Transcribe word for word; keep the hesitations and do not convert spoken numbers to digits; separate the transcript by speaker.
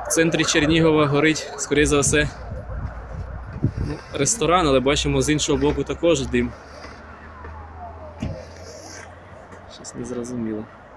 Speaker 1: В центрі Чернігова горить, скоріше за все, ну, ресторан, але бачимо з іншого боку також дим. Щось незрозуміло.